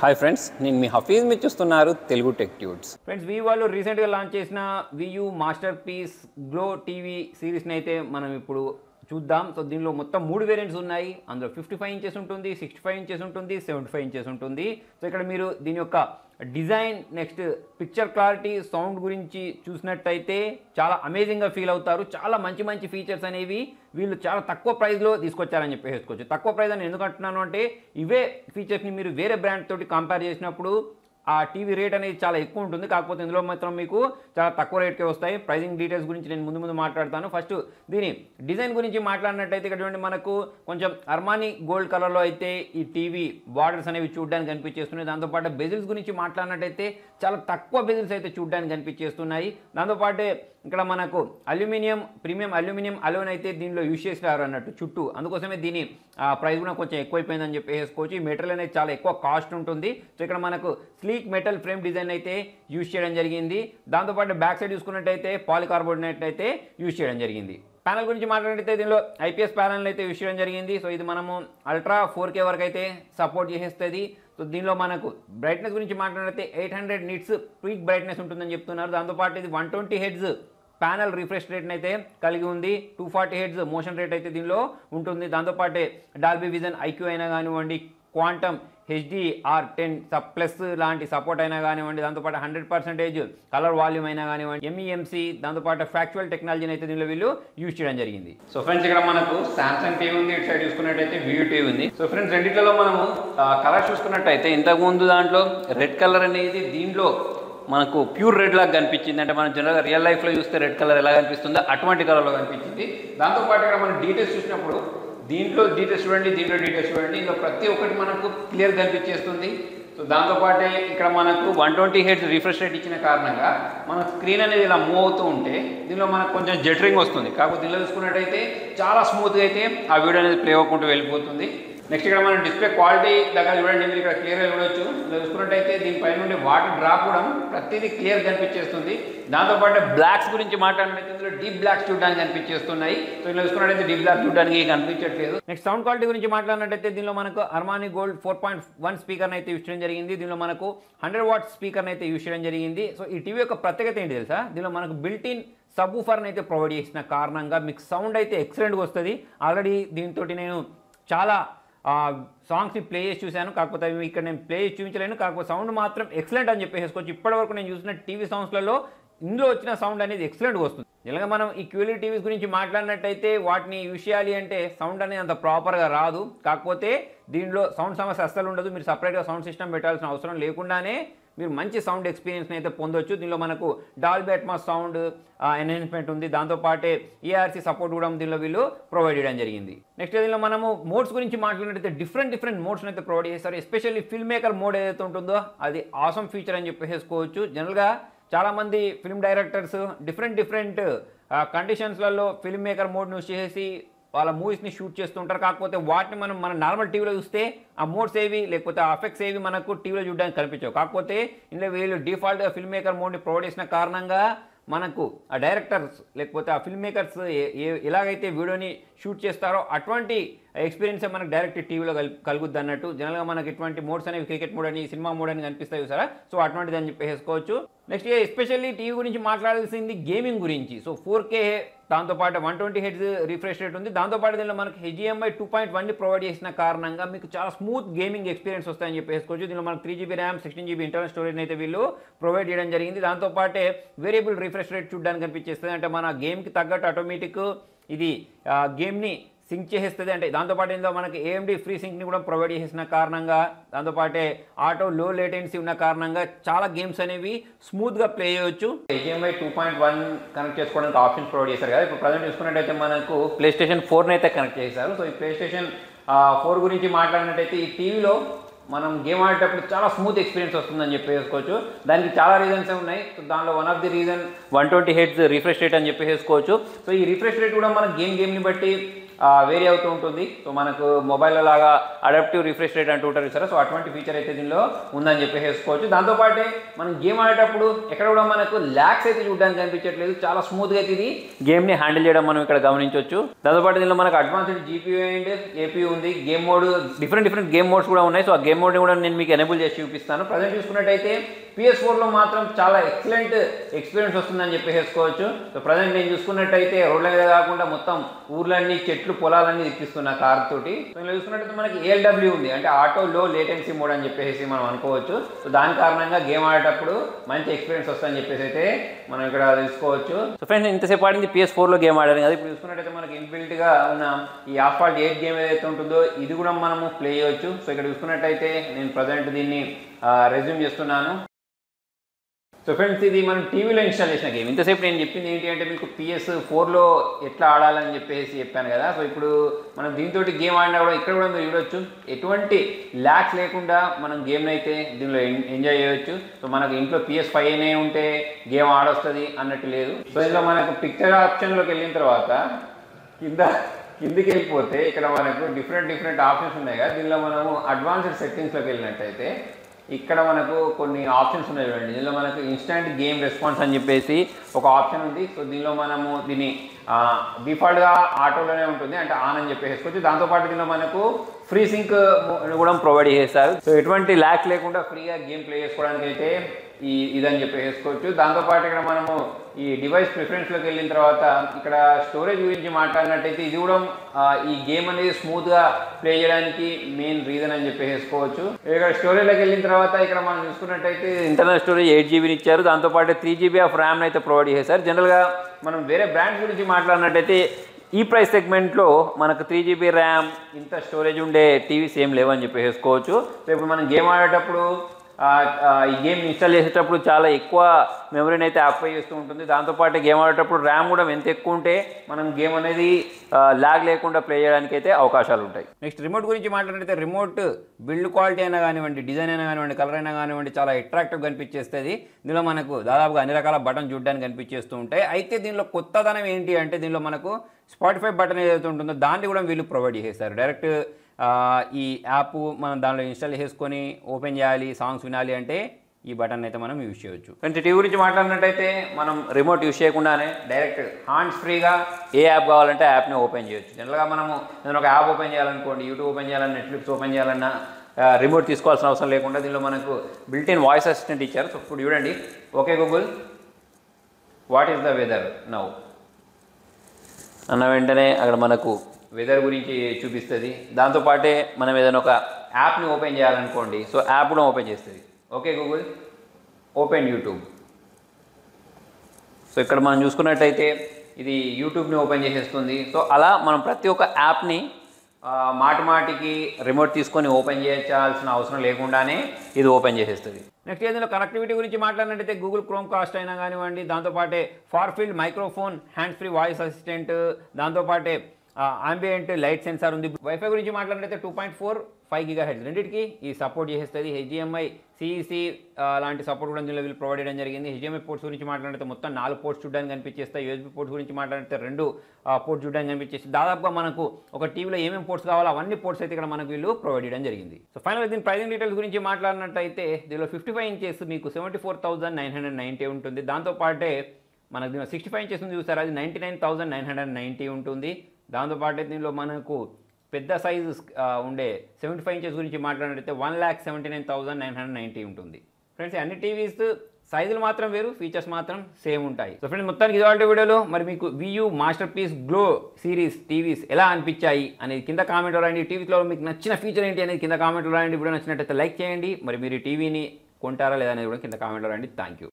Hi friends, నేను మీ హఫీజ్ మీరు చూస్తున్నారు Telugu tech tuts. Friends Vu వాళ్ళు రీసెంట్గా లాంచ్ చేసిన Vu masterpiece glow TV సిరీస్ని అయితే మనం ఇప్పుడు చూద్దాం. సో దీనిలో మొత్తం 3 వేరియంట్స్ ఉన్నాయి. అందులో 55 ఇంచెస్ ఉంటుంది, 65 ఇంచెస్ ఉంటుంది, 75 ఇంచెస్ ఉంటుంది. సో ఇక్కడ మీరు దీని యొక్క design, next picture clarity, sound గురించి చూసినట్టయితే చాలా అమేజింగ్గా ఫీల్ అవుతారు. చాలా మంచి మంచి ఫీచర్స్ అనేవి వీళ్ళు చాలా తక్కువ ప్రైస్లో తీసుకొచ్చారని చెప్పేసుకోవచ్చు. తక్కువ ప్రైస్ అని ఎందుకు అంటున్నాను అంటే, ఇవే ఫీచర్స్ని మీరు వేరే బ్రాండ్ తోటి కంపేర్ చేసినప్పుడు ఆ టీవీ రేట్ అనేది చాలా ఎక్కువ ఉంటుంది. కాకపోతే ఇందులో మాత్రం మీకు చాలా తక్కువ రేట్కే వస్తాయి. ప్రైజింగ్ డీటెయిల్స్ గురించి నేను ముందు మాట్లాడతాను. ఫస్ట్ దీని డిజైన్ గురించి మాట్లాడినట్టయితే ఇక్కడ చూడండి, మనకు కొంచెం అర్మానీ గోల్డ్ కలర్లో అయితే ఈ టీవీ బార్డర్స్ అనేవి చూడడానికి కనిపించేస్తున్నాయి. దాంతోపాటు బెజిల్స్ గురించి మాట్లాడినట్టయితే చాలా తక్కువ బెజిల్స్ అయితే చూడడానికి కనిపించేస్తున్నాయి. దాంతోపాటు ఇక్కడ మనకు అల్యూమినియం, ప్రీమియం అల్యూమినియం అలోన్ అయితే దీనిలో యూజ్ చేసినారు అన్నట్టు చుట్టూ. అందుకోసమే దీని ప్రైస్ కూడా కొంచెం ఎక్కువైపోయిందని చెప్పేసుకోవచ్చు. ఈ మెటీరియల్ అనేది చాలా ఎక్కువ కాస్ట్ ఉంటుంది. సో ఇక్కడ మనకు స్లీక్ మెటల్ ఫ్రేమ్ డిజైన్ అయితే యూజ్ చేయడం జరిగింది. దాంతోపాటు బ్యాక్ సైడ్ చూసుకున్నట్టయితే పాలికార్బోనేట్ అయితే యూజ్ చేయడం జరిగింది. ప్యానల్ గురించి మాట్లాడితే దీనిలో ఐపీఎస్ ప్యానల్ అయితే యూజ్ చేయడం జరిగింది. సో ఇది మనము అల్ట్రా 4K వరకు అయితే సపోర్ట్ చేసేస్తుంది. సో దీనిలో మనకు బ్రైట్నెస్ గురించి మాట్లాడితే 800 నిట్స్ పీక్ బ్రైట్నెస్ ఉంటుందని చెప్తున్నారు. దాంతోపాటు ఇది 120 హెడ్స్ ప్యానల్ రిఫ్రెష్ రేట్ని అయితే కలిగి ఉంది. 240 హెడ్స్ మోషన్ రేట్ అయితే దీనిలో ఉంటుంది. దాంతోపాటు డాల్బీ విజన్ ఐక్యూ అయినా కానివ్వండి, క్వాంటమ్ HDR10 ప్లస్ లాంటి సపోర్ట్ అయినా కానివ్వండి, దాంతోపాటు 100% కలర్ వాల్యూమ్ అయినా కానివ్వండి, MEMC, దాంతోపాటు ఫ్యాక్చువల్ టెక్నాలజీని అయితే దీనిలో వీళ్ళు యూజ్ చేయడం జరిగింది. సో ఫ్రెండ్స్ ఇక్కడ మనకు సామ్సంగ్ టీవీ ఉంది, ఇటు సైడ్ చూసుకున్నట్టయితే వియూ టీవీ ఉంది. సో ఫ్రెండ్స్ రెండిట్లలో మనము కలర్ చూసుకున్నట్టయితే ఇంతకుముందు దాంట్లో రెడ్ కలర్ అనేది దీంట్లో మనకు ప్యూర్ రెడ్ లాగా కనిపించింది. అంటే మనం జనరల్గా రియల్ లైఫ్లో చూస్తే రెడ్ కలర్ ఎలా కనిపిస్తుందో అటువంటి కలర్లో కనిపించింది. దాంతోపాటు ఇక్కడ మనం డీటెయిల్స్ చూసినప్పుడు దీంట్లో డీటెయిల్స్ చూడండి, దీంట్లో డీటెయిల్స్ చూడండి, ఇందులో ప్రతి ఒక్కటి మనకు క్లియర్ కనిపించేస్తుంది. సో దాంతోపాటే ఇక్కడ మనకు 120 హెడ్స్ రిఫ్రెష్ రేట్ ఇచ్చిన కారణంగా మన స్క్రీన్ అనేది ఇలా మూవ్ అవుతూ ఉంటే దీనిలో మనకు కొంచెం జెటరింగ్ వస్తుంది. కాకపోతే దీనిలో చూసుకున్నట్టయితే చాలా స్మూత్గా అయితే ఆ వీడియో అనేది ప్లే అవ్వకుండా వెళ్ళిపోతుంది. నెక్స్ట్ ఇక్కడ మనం డిస్ప్లే క్వాలిటీ దగ్గర చూడండి, మీరు ఇక్కడ క్లియర్గా చూడొచ్చు. ఇలా చూసుకున్నట్టయితే దీనిపై నుండి వాటర్ డ్రాప్ కూడా ప్రతిదీ క్లియర్ కనిపించేస్తుంది. దాంతోపాటు బ్లాక్స్ గురించి మాట్లాడినట్టు ఇందులో డీప్ బ్లాక్స్ చూడడానికి కనిపించేస్తున్నాయి. సో ఇలా చూసుకున్నట్టయితే డీప్ బ్లాక్ చూడడానికి కనిపించట్లేదు. నెక్స్ట్ సౌండ్ క్వాలిటీ గురించి మాట్లాడినట్టయితే దీనిలో మనకు అర్మానీ గోల్డ్ 4.1 స్పీకర్ని అయితే యూజ్ చేయడం జరిగింది. దీనిలో మనకు 100 వాట్స్ స్పీకర్ని అయితే యూజ్ చేయడం జరిగింది. సో ఈ టీవీ యొక్క ప్రత్యేకత ఏంటి తెలుసా, దీనిలో మనకు బిల్ట్-ఇన్ సబ్‌వూఫర్ని అయితే ప్రొవైడ్ చేసిన కారణంగా మీకు సౌండ్ అయితే ఎక్సలెంట్గా వస్తుంది. ఆల్రెడీ దీంతో నేను చాలా సాంగ్స్ని ప్లే చేసి చూశాను. కాకపోతే అవి ఇక్కడ నేను ప్లే చేసి చూపించలేను. కాకపోతే సౌండ్ మాత్రం ఎక్సలెంట్ అని చెప్పేసుకోవచ్చు. ఇప్పటివరకు నేను చూసిన టీవీ సౌండ్స్లలో ఇందులో వచ్చిన సౌండ్ అనేది ఎక్సలెంట్గా వస్తుంది. ఇలాగ మనం ఈ QLED టీవీస్ గురించి మాట్లాడినట్టయితే వాటిని యూజ్ చేయాలి అంటే సౌండ్ అనేది అంత ప్రాపర్గా రాదు. కాకపోతే దీనిలో సౌండ్ సమస్య అస్సలు ఉండదు. మీరు సపరేట్గా సౌండ్ సిస్టమ్ పెట్టాల్సిన అవసరం లేకుండానే మీరు మంచి సౌండ్ ఎక్స్పీరియన్స్ని అయితే పొందొచ్చు. దీనిలో మనకు డాల్బీ అట్మాస్ సౌండ్ ఎన్హాన్స్మెంట్ ఉంది. దాంతోపాటే ERC సపోర్ట్ కూడా దీనిలో వీళ్ళు ప్రొవైడ్ చేయడం జరిగింది. నెక్స్ట్ దీనిలో మనము మోడ్స్ గురించి మాట్లాడినట్టయితే డిఫరెంట్ మోడ్స్ని అయితే ప్రొవైడ్ చేస్తారు. ఎస్పెషల్లీ ఫిల్మ్ మేకర్ మోడ్ ఏదైతే ఉంటుందో అది ఆసమ్ ఫీచర్ అని చెప్పేసుకోవచ్చు. జనరల్గా చాలామంది ఫిల్మ్ డైరెక్టర్స్ డిఫరెంట్ కండిషన్స్లలో ఫిల్మ్ మేకర్ మోడ్ని యూజ్ చేసి వాళ్ళ మూవీస్ని షూట్ చేస్తుంటారు. కాకపోతే వాటిని మన నార్మల్ టీవీలో చూస్తే ఆ మోడ్స్ ఏవి లేకపోతే ఆ ఎఫెక్ట్స్ ఏవి మనకు టీవీలో చూడడానికి కనిపించవు. కాకపోతే ఇందులో వీళ్ళు డిఫాల్ట్గా ఫిల్మ్ మేకర్ మోడ్ని ప్రొవైడ్ చేసిన కారణంగా మనకు ఆ డైరెక్టర్స్ లేకపోతే ఆ ఫిల్మ్ మేకర్స్ ఎలాగైతే వీడియోని షూట్ చేస్తారో అటువంటి ఎక్స్పీరియన్స్ మనకు డైరెక్ట్ టీవీలో కలుగుద్ది అన్నట్టు. జనరల్గా మనకి ఇటువంటి మోడ్స్ అనేవి క్రికెట్ మోడ్ అని, సినిమా మోడ్ అని కనిపిస్తాయి చూసారా. సో అటువంటిది అని చెప్పేసుకోవచ్చు. నెక్స్ట్ ఎస్పెషల్లీ టీవీ గురించి మాట్లాడాల్సింది గేమింగ్ గురించి. సో 4K, దాంతోపాటు 120 హెడ్స్ రిఫ్రెష్ రేట్ ఉంది. దాంతోపాటు దీనిలో మనకు HDMI 2.1ని ప్రొవైడ్ చేసిన కారణంగా మీకు చాలా స్మూత్ గేమింగ్ ఎక్స్పీరియన్స్ వస్తాయని చెప్పేసుకోవచ్చు. దీనిలో మనకు 3GB RAM, 16GB internal storage అయితే వీళ్ళు ప్రొవైడ్ చేయడం జరిగింది. దాంతోపాటే వేరియబుల్ రిఫ్రెష్ రేట్ చూడడానికి కనిపించేస్తుంది. అంటే మన గేమ్కి తగ్గట్టు ఆటోమేటిక్ ఇది గేమ్ని సింక్ చేసేస్తుంది. అంటే దాంతోపాటు ఇందులో మనకి AMD ఫ్రీ సింక్ని కూడా ప్రొవైడ్ చేసిన కారణంగా, దాంతోపాటే ఆటో లో లేటెన్సీ ఉన్న కారణంగా చాలా గేమ్స్ అనేవి స్మూత్గా ప్లే చేయొచ్చు. HDMI 2.1 కనెక్ట్ చేసుకోవడానికి ఆప్షన్స్ ప్రొవైడ్ చేశారు కదా. ఇప్పుడు ప్రజెంట్ చూసుకున్నట్టయితే మనకు PlayStation 4 అయితే కనెక్ట్ చేశారు. సో ఈ PlayStation 4 గురించి మాట్లాడినట్టయితే ఈ టీవీలో మనం గేమ్ ఆడేటప్పుడు చాలా స్మూత్ ఎక్స్పీరియన్స్ వస్తుందని చెప్పేసుకోవచ్చు. దానికి చాలా రీజన్స్ ఉన్నాయి. సో దానిలో one of the reason 120 hertz refresh rate అని చెప్పేసుకోవచ్చు. సో ఈ రిఫ్రెష్ రేట్ కూడా మన గేమ్ని బట్టి వేరీ అవుతూ ఉంటుంది. సో మనకు మొబైల్లో లాగా అడాప్టివ్ రిఫ్రెష్ రేట్ అంటూ ఉంటారు సార్. సో అటువంటి ఫీచర్ అయితే దీనిలో ఉందని చెప్పేసుకోవచ్చు. దాంతోపాటే మనం గేమ్ ఆడేటప్పుడు ఎక్కడ కూడా మనకు ల్యాక్స్ అయితే చూడడానికి కనిపించట్లేదు. చాలా స్మూత్గా అయితే ఇది గేమ్ని హ్యాండిల్ చేయడం మనం ఇక్కడ గమనించవచ్చు. దాంతోపాటు దీనిలో మనకు అడ్వాన్స్డ్ జీపీయూ అండ్ ఏపీయూ ఉంది. Game mode different game modes కూడా ఉన్నాయి. సో ఆ గేమ్ మోడ్ని కూడా నేను మీకు ఎనేబుల్ చేసి చూపిస్తాను. ప్రజెంట్ చూసుకున్నట్టయితే PS4లో మాత్రం చాలా ఎక్సలెంట్ ఎక్స్పీరియన్స్ వస్తుందని చెప్పేసుకోవచ్చు. సో ప్రజెంట్ నేను చూసుకున్నట్టయితే రోడ్ల మీద కాకుండా మొత్తం ఊర్లన్నీ చెట్లు పొలాలన్నీ తిప్పిస్తున్న కార్ తోటి. సో ఇలా చూసుకున్నట్టయితే మనకి ALW ఉంది, అంటే ఆటో లో లేటెన్సీ మోడ్ అని చెప్పేసి మనం అనుకోవచ్చు. సో దాని కారణంగా గేమ్ ఆడేటప్పుడు మంచి ఎక్స్పీరియన్స్ వస్తుందని చెప్పేసి అయితే మనం ఇక్కడ తెలుసుకోవచ్చు. సో ఫ్రెండ్స్ ఇంతసేపు ఆడింది PS4లో గేమ్ ఆడారు కదా. ఇప్పుడు చూసుకున్నట్టయితే మనకి ఇన్బిల్ట్గా ఉన్న ఈ ఆస్ఫాల్ట్ 8 గేమ్ ఏదైతే ఉంటుందో ఇది కూడా మనము ప్లే చేయవచ్చు. సో ఇక్కడ చూసుకున్నట్టయితే నేను ప్రజెంట్ దీన్ని రెజ్యూమ్ చేస్తున్నాను. సో ఫ్రెండ్స్ ఇది మనం టీవీలో ఇన్స్టాల్ చేసిన గేమ్. ఇంతసేపు నేను చెప్పింది ఏంటి అంటే మీకు PS4లో ఎట్లా ఆడాలని చెప్పాను కదా. సో ఇప్పుడు మనం దీంతో గేమ్ ఆడినా కూడా ఇక్కడ కూడా మీరు చూడొచ్చు, ఎటువంటి ల్యాక్స్ లేకుండా మనం గేమ్ని అయితే దీనిలో ఎంజాయ్ చేయవచ్చు. సో మనకు ఇంట్లో PS5 అనే ఉంటే గేమ్ ఆడొస్తుంది అన్నట్టు లేదు. సో ఇందులో మనకు పిక్చర్ ఆప్షన్లోకి వెళ్ళిన తర్వాత కిందికి వెళ్ళిపోతే ఇక్కడ మనకు డిఫరెంట్ ఆప్షన్స్ ఉన్నాయి కదా. దీనిలో మనము అడ్వాన్స్డ్ సెట్టింగ్స్లోకి వెళ్ళినట్టయితే ఇక్కడ మనకు కొన్ని ఆప్షన్స్ ఉన్నాయి చూడండి. దీనిలో మనకు ఇన్స్టెంట్ గేమ్ రెస్పాన్స్ అని చెప్పేసి ఒక ఆప్షన్ ఉంది. సో దీనిలో మనము దీన్ని డిఫాల్ట్గా ఆటోలోనే ఉంటుంది, అంటే ఆన్ అని చెప్పేసుకోవచ్చు. దాంతోపాటు దీనిలో మనకు ఫ్రీ సింక్ కూడా ప్రొవైడ్ చేస్తారు. సో ఎటువంటి ల్యాక్స్ లేకుండా ఫ్రీగా గేమ్ ప్లే చేసుకోవడానికి అయితే ఇదని చెప్పేసుకోవచ్చు. దాంతోపాటు ఇక్కడ మనము ఈ డివైస్ ప్రిఫరెన్స్లోకి వెళ్ళిన తర్వాత ఇక్కడ స్టోరేజ్ గురించి మాట్లాడినట్టయితే ఇది కూడా ఈ గేమ్ అనేది స్మూత్గా ప్లే చేయడానికి మెయిన్ రీజన్ అని చెప్పేసుకోవచ్చు. ఇక్కడ స్టోరేజ్లోకి వెళ్ళిన తర్వాత ఇక్కడ మనం చూసుకున్నట్టయితే ఇంటర్నల్ స్టోరేజ్ 8 GB ఇచ్చారు. దాంతోపాటు 3 GB ఆఫ్ ర్యామ్ అయితే ప్రొవైడ్ చేశారు. జనరల్గా మనం వేరే బ్రాండ్స్ గురించి మాట్లాడినట్టయితే ఈ ప్రైస్ సెగ్మెంట్లో మనకు 3 GB ర్యామ్ ఇంత స్టోరేజ్ ఉండే టీవీస్ ఏం లేవని చెప్పేసుకోవచ్చు. సో ఇప్పుడు మనం గేమ్ ఆడేటప్పుడు ఈ గేమ్ ఇన్స్టాల్ చేసేటప్పుడు చాలా ఎక్కువ మెమరీని అయితే ఆక్యుపై చేస్తూ ఉంటుంది. దాంతోపాటు గేమ్ ఆడేటప్పుడు ర్యామ్ కూడా ఎంత ఎక్కువ ఉంటే మనం గేమ్ అనేది ల్యాగ్ లేకుండా ప్లే చేయడానికి అయితే అవకాశాలు ఉంటాయి. నెక్స్ట్ రిమోట్ గురించి మాట్లాడితే రిమోట్ బిల్డ్ క్వాలిటీ అయినా కానివ్వండి, డిజైన్ అయినా కానివ్వండి, కలర్ అయినా కానివ్వండి చాలా అట్రాక్టివ్గా కనిపించేస్తుంది. దీనిలో మనకు దాదాపుగా అన్ని రకాల బటన్ చూడడానికి కనిపించేస్తూ ఉంటాయి. అయితే దీనిలో కొత్తదనం ఏంటి అంటే దీనిలో మనకు Spotify బటన్ ఏదైతే ఉంటుందో దాన్ని కూడా వీళ్ళు ప్రొవైడ్ చేస్తారు. డైరెక్ట్ ఈ యాప్ మనం దానిలో ఇన్స్టాల్ చేసుకొని ఓపెన్ చేయాలి, సాంగ్స్ వినాలి అంటే ఈ బటన్ అయితే మనం యూజ్ చేయొచ్చు. ఫ్రెండ్స్ టీవీ గురించి మాట్లాడినట్టయితే మనం రిమోట్ యూజ్ చేయకుండానే డైరెక్ట్ హ్యాండ్స్ ఫ్రీగా ఏ యాప్ కావాలంటే ఆ యాప్ని ఓపెన్ చేయొచ్చు. జనరల్గా మనము ఏదైనా ఒక యాప్ ఓపెన్ చేయాలనుకోండి, యూట్యూబ్ ఓపెన్ చేయాలన్నా, నెట్ఫ్లిక్స్ ఓపెన్ చేయాలన్నా రిమోట్ తీసుకోవాల్సిన అవసరం లేకుండా దీనిలో మనకు బిల్ట్ ఇన్ వాయిస్ అసిస్టెంట్ ఇచ్చారు. సో ఇప్పుడు చూడండి, okay Google what is the weather now అన్న వెంటనే అక్కడ మనకు వెదర్ గురించి చూపిస్తుంది. దాంతోపాటే మనం ఏదైనా ఒక యాప్ని ఓపెన్ చేయాలనుకోండి, సో యాప్ కూడా ఓపెన్ చేస్తుంది. Okay Google open YouTube. So ఇక్కడ మనం చూసుకున్నట్టయితే ఇది యూట్యూబ్ని ఓపెన్ చేసేస్తుంది. సో అలా మనం ప్రతి ఒక్క యాప్ని మాటికి రిమోట్ తీసుకొని ఓపెన్ చేయాల్సిన అవసరం లేకుండానే ఇది ఓపెన్ చేసేస్తుంది. నెక్స్ట్ ఏదైనా కనెక్టివిటీ గురించి మాట్లాడినట్టయితే గూగుల్ క్రోమ్ కాస్ట్ అయినా కానివ్వండి, దాంతోపాటే far field microphone, hands free voice assistant, దాంతోపాటే ఆంబియంట్ లైట్ సెన్సార్ ఉంది. వైఫై గురించి మాట్లాడినట్టయితే 2.45 GHz రెండింటికి ఈ సపోర్ట్ చేసేస్తుంది. HDMI, CEC లాంటి సపోర్ట్ కూడా దీనిలో వీళ్ళు ప్రొవైడ్ చేయడం జరిగింది. HDMI పోర్ట్స్ గురించి మాట్లాడితే మొత్తం 4 పోర్ట్స్ చూడడానికి కనిపించేస్తాయి. USB పోర్ట్స్ గురించి మాట్లాడితే 2 పోర్ట్స్ చూడడానికి కనిపించేస్తాయి. దాదాపుగా మనకు ఒక టీవీలో ఏమేమి పోర్ట్స్ కావాలో అవన్నీ పోర్ట్స్ అయితే ఇక్కడ మనకు వీళ్ళు ప్రొవైడ్ చేయడం జరిగింది. సో ఫైనల్గా దీని ప్రైజింగ్ డీటెయిల్స్ గురించి మాట్లాడినట్టయితే దీనిలో 55 ఇంచెస్ మీకు 74,990 ఉంటుంది. దాంతోపాటే మనకు దీనిలో 65 ఇంచెస్ ఉంది చూసారు, అది 99,990 ఉంటుంది. దాంతోపాటు దీనిలో మనకు పెద్ద సైజు ఉండే 75 ఇంచెస్ గురించి మాట్లాడినట్టయితే 1,79,990 ఉంటుంది. ఫ్రెండ్స్ అన్ని టీవీస్ సైజులు మాత్రం వేరు, ఫీచర్స్ మాత్రం సేమ్ ఉంటాయి. సో ఫ్రెండ్స్ మొత్తానికి ఇవాళ వీడియోలో మరి మీకు VU masterpiece glow series TVs ఎలా అనిపించాయి అనేది కింద కామెంట్లో రాయండి. టీవీలో మీకు నచ్చిన ఫీచర్ ఏంటి అనేది కింద కామెంట్లో రాయండి. వీడియో నచ్చినట్టయితే లైక్ చేయండి. మరి మీరు టీవీని కొంటారా లేదా అనేది కూడా కింద కామెంట్లో రాయండి. Thank you.